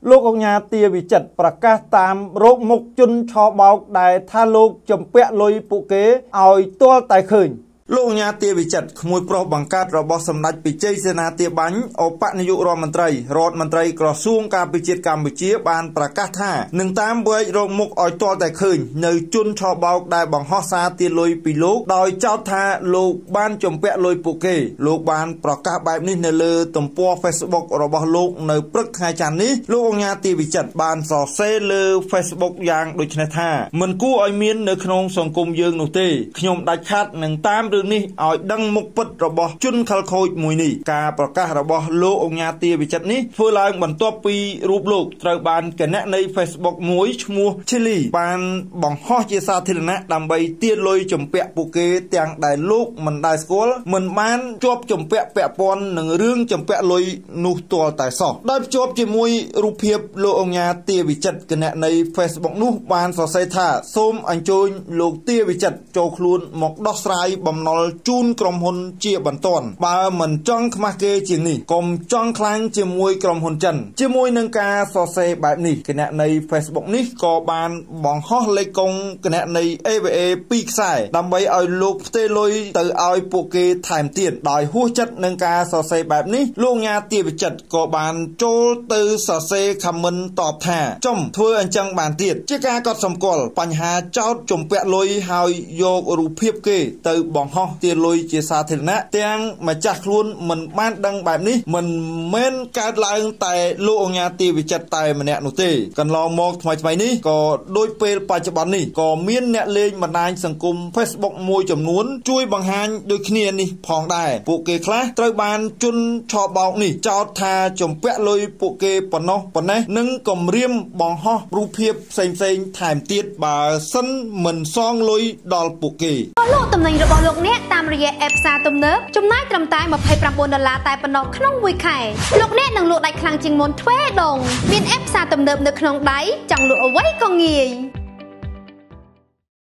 លោកអង្គញាទាវិចិត្រប្រកាសតាមរោគមុខជនឆបោកដែលថាលោកចំពាក់លុយពួកគេឲ្យទាល់តែឃើញលោកអង្គញាទាវិចិត្រក្មួយប្រុសបង្កើតរបស់សម្ដេចពិជ័យសេនាទាបាញ់ឧបនាយករដ្ឋមន្ត្រីក្រសួងការពារជាតិកម្ពុជាបានប្រកាសថានឹងតាមវែករោគមុខឲ្យទាល់តែឃើញនៅជនឆបោកដែលបង្ហោះសារទារលុយពីលោកដោយចោទថាលោកបានចំពាក់លុយពួកគេលោកបានប្រកាសបែបនេះនៅលើទំព័រ Facebook របស់លោកនៅព្រឹកថ្ងៃច័ន្ទនេះលោកអង្គញាទាវិចិត្របានសរសេរលើ Facebook យ៉ាងដូចនេះថាមិនគួរឲ្យមាននៅក្នុងសង្គមយើងនោះទេខ្ញុំដាច់ខាតនឹងតាមរឿងនេះឲ្យដឹងមុខពិតរបស់ជនខិលខូចមួយនេះការប្រកាសរបស់លោកអង្គញាទាវិចិត្រនេះធ្វើឡើងបន្ទាប់ពីរូបលោកត្រូវបានគណនី Facebook មួយឈ្មោះ Chili បានបង្ហោះជាសាធារណៈដើម្បីទារលុយចំពាក់ពួកគេទាំងដែលលោកមិនដែលស្គាល់មិនបានជាប់ចំពាក់ពាក់ព័ន្ធនឹងរឿងចំពាក់លុយនោះទាល់តែសោះដោយភ្ជាប់ជាមួយរូបភាពលោកអង្គញាទាវិចិត្រគណនី Facebook នោះបានសរសេរថាសូមអញ្ជើញលោកទាវិចិត្រចូលខ្លួនមកដោះស្រាយបំណុលជូនក្រុមហ៊ុនជាបន្ទាន់បើមិនចង់ខ្មាស់គេជាងនេះកុំចង់ខ្លាំងជាមួយក្រុមហ៊ុនចិនជាមួយនឹងការសរសេរបែបនេះគណនី Facebook នេះក៏បានបង្ហោះលេខកុងគណនី AVA 2ខ្សែដើម្បីឲ្យលោកផ្ទេរលុយទៅឲ្យពួកគេថែមទៀតដោយហួសចិត្តនឹងការសរសេរបែបនេះលោកអង្គញាទាវិចិត្រក៏បានចូលទៅសរសេរ comment តបថាចំធ្វើអញ្ចឹងបានទៀតជាការកត់សម្គាល់បញ្ហាចោតជំពាក់លុយហើយយករូបភាពគេទៅបង្ហោះទារលុយជាសាធារណៈទាំងម្ចាស់ខ្លួនមិនបានដឹងបែបនេះមិនមែនកើតឡើងតែលោកអង្គញាទាវិចិត្រតែម្នាក់នោះទេកន្លងមកថ្មីនេះក៏ដូចពេលបច្ចុប្បន្ននេះក៏មានអ្នកលេងបណ្ដាញសង្គម Facebook មួយចំនួនជួយបង្ហាញដូចគ្នានេះផងដែរពួកគេខ្លះត្រូវបានជនឆបោកនេះចោទថាជំពាក់លុយពួកគេប៉ុណ្ណេះនិងគំរាមបង្ហោះរូបភាពផ្សេងថែមទៀតបើសិនមិនសងលុយដល់ពួកគេលោកតំណែងរបស់លោកអ្នកតាមរយៈ app ផ្សារទំនើបចំណាយត្រឹមតែ$29តែប៉ុណ្ណោះក្នុងមួយខែលោកអ្នកនឹងលក់ដាច់ខ្លាំងជាងមុនទ្វេដងមាន app ផ្សារទំនើបនៅក្នុងដៃចង់លក់អ្វីក៏ងាយ